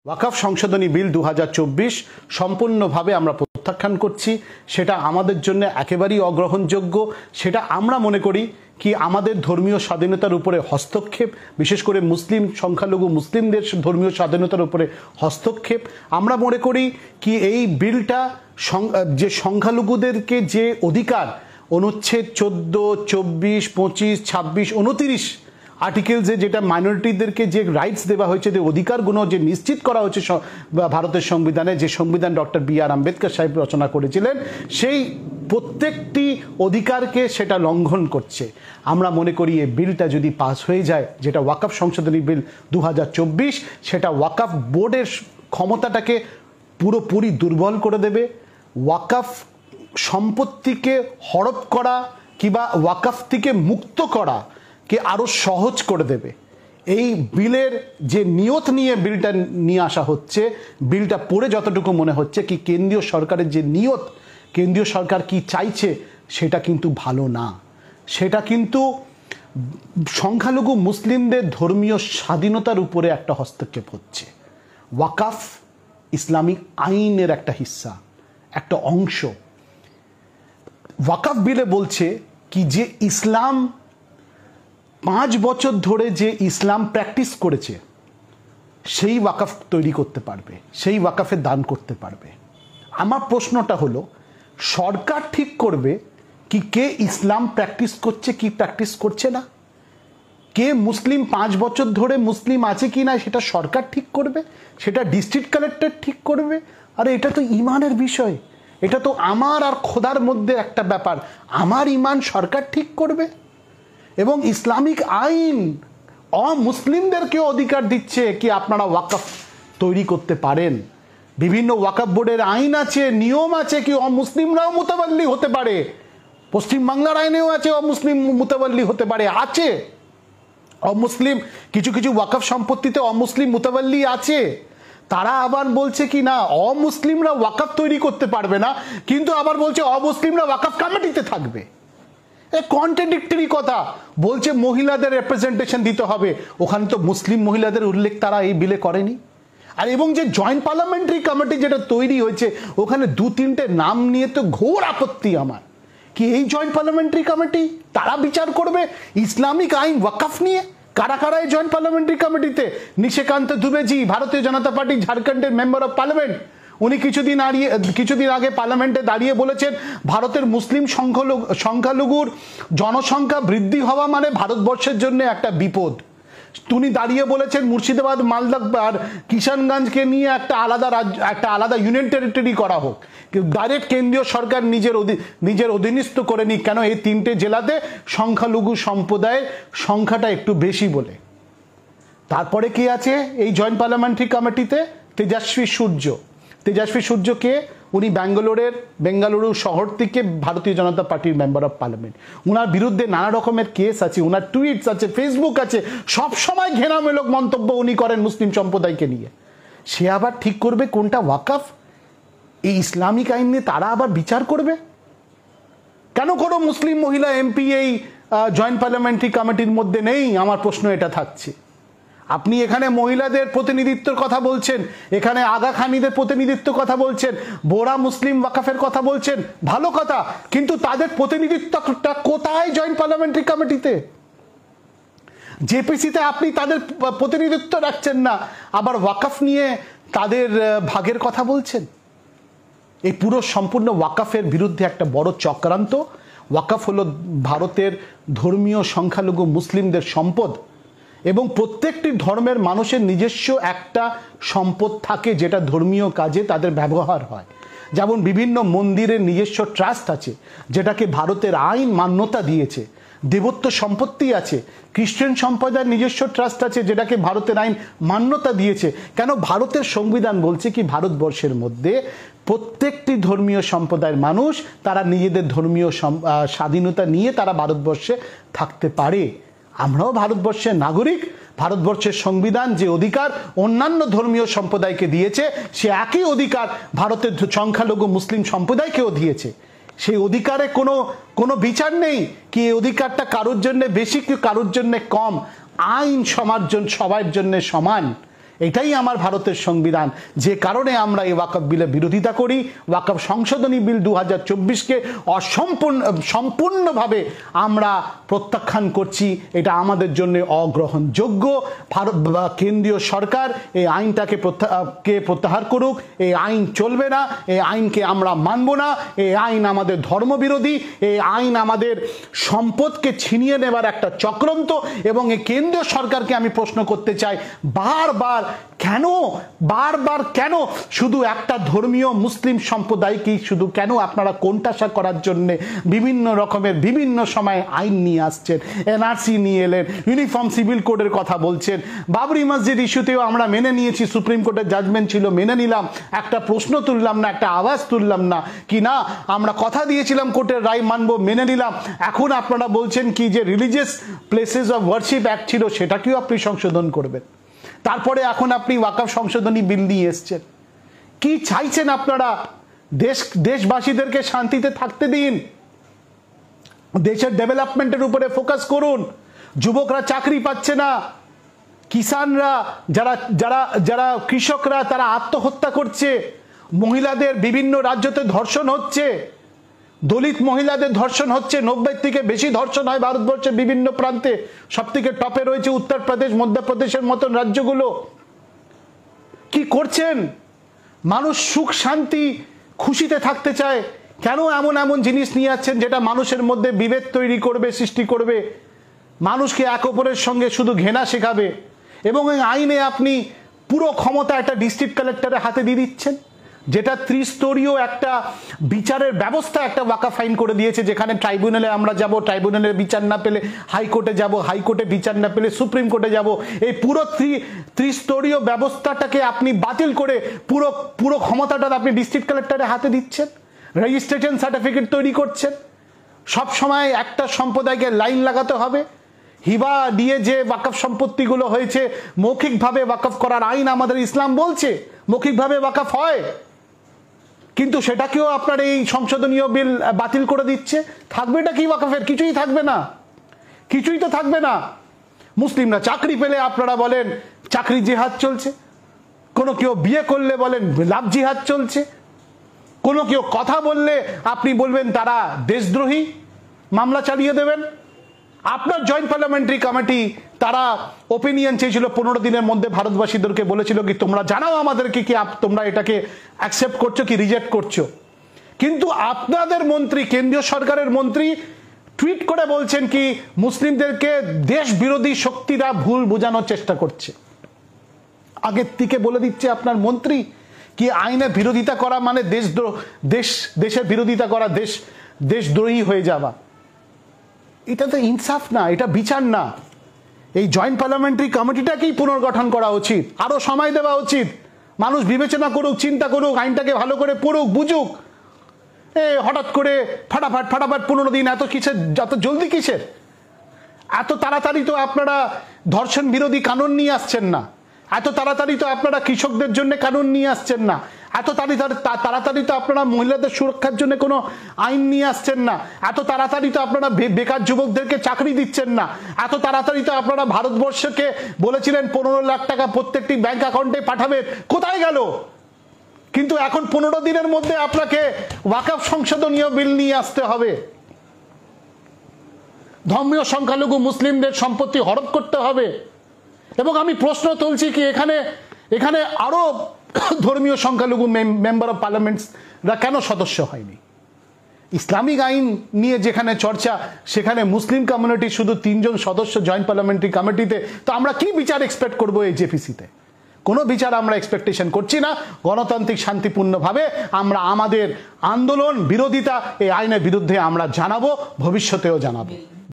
ওয়াকফ সংশোধনী বিল 2024 সম্পূর্ণভাবে আমরা প্রত্যাখ্যান করছি। সেটা আমাদের জন্য একেবারেই অগ্রহণযোগ্য। সেটা আমরা মনে করি কি আমাদের ধর্মীয় স্বাধীনতার উপরে হস্তক্ষেপ, বিশেষ করে মুসলিম সংখ্যালঘু মুসলিমদের ধর্মীয় স্বাধীনতার উপরে হস্তক্ষেপ। আমরা মনে করি কি এই বিলটা যে সংখ্যালঘুদেরকে যে অধিকার অনুচ্ছেদ 14, 24, 25, 26, 29 আর্টিকেলসে যেটা মাইনরিটিদেরকে যে রাইটস দেওয়া হয়েছে, যে অধিকারগুলো যে নিশ্চিত করা হয়েছে ভারতের সংবিধানে, যে সংবিধান ডক্টর বি.আর. আম্বেদকর সাহেব রচনা করেছিলেন, সেই প্রত্যেকটি অধিকারকে সেটা লঙ্ঘন করছে। আমরা মনে করি এই বিলটা যদি পাস হয়ে যায়, যেটা ওয়াকফ সংশোধনী বিল 2024, সেটা ওয়াকফ বোর্ডের ক্ষমতাটাকে পুরোপুরি দুর্বল করে দেবে। ওয়াকফ সম্পত্তিকে হড়প করা কিংবা ওয়াকফ থেকে মুক্ত করা কে আরো সহজ করে দেবে। এই বিলের যে নিয়ত নিয়ে বিলটা নিয়ে আসা হচ্ছে, বিলটা পড়ে যতটুকু মনে হচ্ছে কি কেন্দ্রীয় সরকারের যে নিয়ত, কেন্দ্রীয় সরকার কি চাইছে সেটা কিন্তু ভালো না। সেটা কিন্তু সংখ্যালঘু মুসলিমদের ধর্মীয় স্বাধীনতার উপরে একটা হস্তক্ষেপ হচ্ছে। ওয়াকফ ইসলামিক আইনের একটা হিস্সা, একটা অংশ। ওয়াকফ বিলে বলছে কি যে ইসলাম 5 বছর ধরে যে ইসলাম প্র্যাকটিস করেছে সেই ওয়াকফ তৈরি করতে পারবে, সেই ওয়াকফে দান করতে পারবে। আমার প্রশ্নটা হলো, সরকার ঠিক করবে কি কে ইসলাম প্র্যাকটিস করছে কি প্র্যাকটিস করছে না? কে মুসলিম 5 বছর ধরে মুসলিম আছে কি না সেটা সরকার ঠিক করবে, সেটা ডিস্ট্রিক্ট কালেক্টর ঠিক করবে? আরে এটা তো ইমানের বিষয়, এটা তো আমার আর খোদার মধ্যে একটা ব্যাপার। আমার ইমান সরকার ঠিক করবে? এবং ইসলামিক আইন অমুসলিমদেরকে অধিকার দিচ্ছে কি আপনারা ওয়াকফ তৈরি করতে পারেন। বিভিন্ন ওয়াকফ বোর্ডের আইন আছে, নিয়ম আছে কি অমুসলিমরাও মুতাওয়াল্লি হতে পারে। পশ্চিমবাংলার আইনেও আছে অমুসলিম মুতাওয়াল্লি হতে পারে, আছে অমুসলিম কিছু কিছু ওয়াকফ সম্পত্তিতে অমুসলিম মুতাওয়াল্লি আছে। তারা আবার বলছে কি না অমুসলিমরা ওয়াকফ তৈরি করতে পারবে না, কিন্তু আবার বলছে অমুসলিমরা ওয়াকফ কমিটিতে থাকবে। কন্ট্রাডিক্টরি কথা। বলছে মহিলাদের রিপ্রেজেন্টেশন দিতে হবে, ওখানে তো মুসলিম মহিলাদের উল্লেখ তারা এই বিলে করেনি। আর এবং যে জয়েন্ট পার্লামেন্টারি কমিটি যেটা তৈরি হয়েছে, ওখানে 2-3টে নাম নিয়ে তো ঘোর আপত্তি আমার। কি এই জয়েন্ট পার্লামেন্টারি কমিটি তারা বিচার করবে ইসলামিক আইন ওয়াকফ নিয়ে? কারা কারা এই জয়েন্ট পার্লামেন্টারি কমিটিতে? নিশিকান্ত দুবেজি, ভারতীয় জনতা পার্টি ঝাড়খণ্ডের মেম্বার অফ পার্লামেন্ট, উনি কিছুদিন আগে পার্লামেন্টে দাঁড়িয়ে বলেছেন ভারতের মুসলিম সংখ্যালঘুর জনসংখ্যা বৃদ্ধি হওয়া মানে ভারতবর্ষের জন্য একটা বিপদ। উনি দাঁড়িয়ে বলেছেন মুর্শিদাবাদ, মালদা আর কিষানগঞ্জকে নিয়ে একটা আলাদা ইউনিয়ন টেরিটরি করা হোক, ডাইরেক্ট কেন্দ্রীয় সরকার নিজের অধীনস্থ করে নিক। কেন? এই 3টে জেলাতে সংখ্যালঘু সম্প্রদায়ের সংখ্যাটা একটু বেশি বলে। তারপরে কি আছে এই জয়েন্ট পার্লামেন্টারি কমিটিতে? তেজস্বী সূর্য কে? উনি বেঙ্গালুরু শহর থেকে ভারতীয় জনতা পার্টির মেম্বার অফ পার্লামেন্ট। উনার বিরুদ্ধে নানা রকমের কেস আছে, উনার টুইটস আছে, ফেসবুক আছে, সব সময় ঘৃণামূলক মন্তব্য উনি করেন মুসলিম সম্প্রদায়কে নিয়ে। সে আবার ঠিক করবে কোনটা ওয়াকফ? এই ইসলামিক আইন নিয়ে তারা আবার বিচার করবে? কেন কোনো মুসলিম মহিলা এমপি এই জয়েন্ট পার্লামেন্টারি কমিটির মধ্যে নেই? আমার প্রশ্ন এটা থাকছে। আপনি এখানে মহিলাদের প্রতিনিধিত্বের কথা বলছেন, এখানে আগা খানিদের প্রতিনিধিত্ব কথা বলছেন, বোরা মুসলিম ওয়াকফের কথা বলছেন, ভালো কথা, কিন্তু তাদের প্রতিনিধিত্বটা কোথায় জয়েন্ট পার্লামেন্টারি কমিটিতে? জেপিসিতে আপনি তাদের প্রতিনিধিত্ব রাখছেন না, আবার ওয়াকফ নিয়ে তাদের ভাগের কথা বলছেন। এই পুরো সম্পূর্ণ ওয়াকফের বিরুদ্ধে একটা বড় চক্রান্ত। ওয়াকফ হলো ভারতের ধর্মীয় সংখ্যালঘু মুসলিমদের সম্পদ, এবং প্রত্যেকটি ধর্মের মানুষের নিজস্ব একটা সম্পদ থাকে যেটা ধর্মীয় কাজে তাদের ব্যবহার হয়। যেমন বিভিন্ন মন্দিরের নিজস্ব ট্রাস্ট আছে যেটাকে ভারতের আইন মান্যতা দিয়েছে, দেবত্ব সম্পত্তি আছে, খ্রিস্টান সম্প্রদায়ের নিজস্ব ট্রাস্ট আছে যেটাকে ভারতের আইন মান্যতা দিয়েছে। কেন? ভারতের সংবিধান বলছে কি ভারতবর্ষের মধ্যে প্রত্যেকটি ধর্মীয় সম্প্রদায়ের মানুষ তারা নিজেদের ধর্মীয় স্বাধীনতা নিয়ে তারা ভারতবর্ষে থাকতে পারে। আমরাও ভারতবর্ষের নাগরিক। ভারতবর্ষের সংবিধান যে অধিকার অন্যান্য ধর্মীয় সম্প্রদায়কে দিয়েছে, সে একই অধিকার ভারতের সংখ্যালঘু মুসলিম সম্প্রদায়কেও দিয়েছে। সেই অধিকারে কোনো বিচার নেই কি এই অধিকারটা কারোর জন্য বেশি কি কারোর জন্য কম। আইন সবার জন্য সমান। এটাই আমার ভারতের সংবিধান, যে কারণে আমরা এই ওয়াকফ বিলের বিরোধিতা করি। ওয়াকফ সংশোধনী বিল 2024কে সম্পূর্ণভাবে আমরা প্রত্যাখ্যান করছি। এটা আমাদের জন্য অগ্রহণযোগ্য। ভারত কেন্দ্রীয় সরকার এই আইনটাকে প্রত্যাহার করুক। এই আইন চলবে না, এই আইনকে আমরা মানব না। এই আইন আমাদের ধর্মবিরোধী, এই আইন আমাদের সম্পদকে ছিনিয়ে নেবার একটা চক্রান্ত। এবং এই কেন্দ্রীয় সরকারকে আমি প্রশ্ন করতে চাই, বারবার কেন শুধু একটা ধর্মীয় মুসলিম সম্প্রদায়কেই শুধু কেন আপনারা কোণঠাসা করার জন্য বিভিন্ন রকমের বিভিন্ন সময় আইন নিয়ে আসছেন? এনআরসি নিয়ে এলেন, ইউনিফর্ম সিভিল কোডের কথা বলছেন। বাবরি মসজিদ ইস্যুতেও আমরা মেনে নিয়েছি, সুপ্রিম কোর্টের জাজমেন্ট ছিল, মেনে নিলাম, একটা প্রশ্ন তুললাম না, একটা আওয়াজ তুললাম না। কি না, আমরা কথা দিয়েছিলাম কোর্টের রায় মানবো, মেনে নিলাম। এখন আপনারা বলছেন কি যে religious places of worship act ছিল, সেটাকেও আপনি সংশোধন করবেন। তারপরে এখন আপনি ওয়াকফ সংশোধনী বিল নিয়ে এসছেন। কি চাইছেন আপনারা? দেশবাসীদেরকে শান্তিতে থাকতে দিন, দেশের ডেভেলপমেন্টের উপরে ফোকাস করুন। যুবকরা চাকরি পাচ্ছে না, কিষানরা যারা কৃষকরা তারা আত্মহত্যা করছে, মহিলাদের বিভিন্ন রাজ্যতে ধর্ষণ হচ্ছে, দলিত মহিলাদের ধর্ষণ হচ্ছে, 90 থেকে বেশি ধর্ষণ হয় ভারতবর্ষের বিভিন্ন প্রান্তে। সব থেকে টপে রয়েছে উত্তরপ্রদেশ, মধ্যপ্রদেশের মতন রাজ্যগুলো। কি করছেন? মানুষ সুখ শান্তি খুশিতে থাকতে চায়, কেন এমন জিনিস নিয়ে যাচ্ছেন যেটা মানুষের মধ্যে বিভেদ তৈরি করবে, সৃষ্টি করবে, মানুষকে এক অপরের সঙ্গে শুধু ঘৃণা শেখাবে? এবং এই আইনে আপনি পুরো ক্ষমতা একটা ডিস্ট্রিক্ট কালেক্টরের হাতে দিয়ে দিচ্ছেন, যেটা ত্রিস্তরীয় একটা বিচারের ব্যবস্থা একটা ওয়াকফ আইন করে দিয়েছে, যেখানে ট্রাইব্যুনালে আমরা যাব, ট্রাইব্যুনালের বিচার না পেলে হাইকোর্টে যাব, হাইকোর্টে বিচার না পেলে সুপ্রিম কোর্টে যাব। এই পুরো ত্রিস্তরীয় ব্যবস্থাটাকে আপনি বাতিল করে পুরো ক্ষমতাটা আপনি ডিস্ট্রিক্ট কালেক্টরের হাতে দিচ্ছেন, রেজিস্ট্রেশন সার্টিফিকেট তৈরি করছেন। সব সময় একটা সম্প্রদায়কে লাইন লাগাতে হবে। হিবা দিয়ে যে ওয়াকফ সম্পত্তিগুলো হয়েছে, মৌখিকভাবে ওয়াকফ করার আইন আমাদের ইসলাম বলছে মৌখিকভাবে ওয়াকফ হয়, কিন্তু সেটাকেও আপনার এই সংশোধনীয় বিল বাতিল করে দিচ্ছে। থাকবেটা কি ওয়াকফের? কিছুই থাকবে না, কিছুই তো থাকবে না। মুসলিমরা চাকরি পেলে আপনারা বলেন চাকরি জিহাদ চলছে, কোনো কেউ বিয়ে করলে বলেন লাভ জিহাদ চলছে, কোনো কেউ কথা বললে আপনি বলবেন তারা দেশদ্রোহী, মামলা চালিয়ে দেবেন। আপনার জয়েন্ট পার্লামেন্টারি কমিটি তারা ওপিনিয়ন চেয়েছিল 15 দিনের মধ্যে, ভারতবাসীদেরকে বলেছিল কি তোমরা জানাও আমাদেরকে কি তোমরা এটাকে অ্যাকসেপ্ট করছো কি রিজেক্ট করছো। কিন্তু আপনাদের মন্ত্রী, কেন্দ্রীয় সরকারের মন্ত্রী টুইট করে বলছেন কি মুসলিমদেরকে দেশ বিরোধী শক্তিরা ভুল বোঝানোর চেষ্টা করছে। আগের থেকে বলে দিচ্ছে আপনার মন্ত্রী কি আইনের বিরোধিতা করা মানে দেশের বিরোধিতা করা, দেশদ্রোহী হয়ে যাওয়া। এটা তো ইনসাফ না, এটা বিচার না। এই জয়েন্ট পার্লামেন্টারি কমিটিটাকেই পুনর্গঠন করা উচিত, আরো সময় দেওয়া উচিত, মানুষ বিবেচনা করুক, চিন্তা করুক, আইনটাকে ভালো করে পড়ুক, বুঝুক। হঠাৎ করে ফাটাফাট 15 দিন, এত জলদি কিসের? এত তাড়াতাড়ি তো আপনারা ধর্ষণ বিরোধী কানুন নিয়ে আসছেন না, এত তাড়াতাড়ি তো আপনারা কৃষকদের জন্য কানুন নিয়ে আসছেন না, এত তাড়াতাড়ি তো আপনারা মহিলাদের সুরক্ষার জন্য কোনো আইন নিয়ে আসছেন না, এত তাড়াতাড়ি তো আপনারা বেকার যুবকদেরকে চাকরি দিচ্ছেন না, এত তাড়াতাড়ি তো আপনারা ভারতবর্ষকে বলেছিলেন 15 লাখ টাকা প্রত্যেকটি ব্যাংক অ্যাকাউন্টে পাঠাবেন, কোথায় গেল? কিন্তু এখন 15 দিনের মধ্যে আপনাকে ওয়াকফ সংশোধনীয় বিল নিয়ে আসতে হবে, ধর্মীয় সংখ্যালঘু মুসলিমদের সম্পত্তি হরপ করতে হবে। এবং আমি প্রশ্ন তুলছি কি এখানে আরো ধর্মীয় সংখ্যালঘু মেম্বার অফ পার্লামেন্টসরা কেন সদস্য হয়নি? ইসলামিক আইন নিয়ে যেখানে চর্চা, সেখানে মুসলিম কমিউনিটি শুধু 3 জন সদস্য জয়েন্ট পার্লামেন্টারি কমিটিতে। তো আমরা কি বিচার এক্সপেক্ট করবো এই জেপিসিতে? কোনো বিচার আমরা এক্সপেকটেশন করছি না। গণতান্ত্রিক শান্তিপূর্ণভাবে আমরা আমাদের আন্দোলন, বিরোধিতা এই আইনের বিরুদ্ধে আমরা জানাবো, ভবিষ্যতেও জানাবো।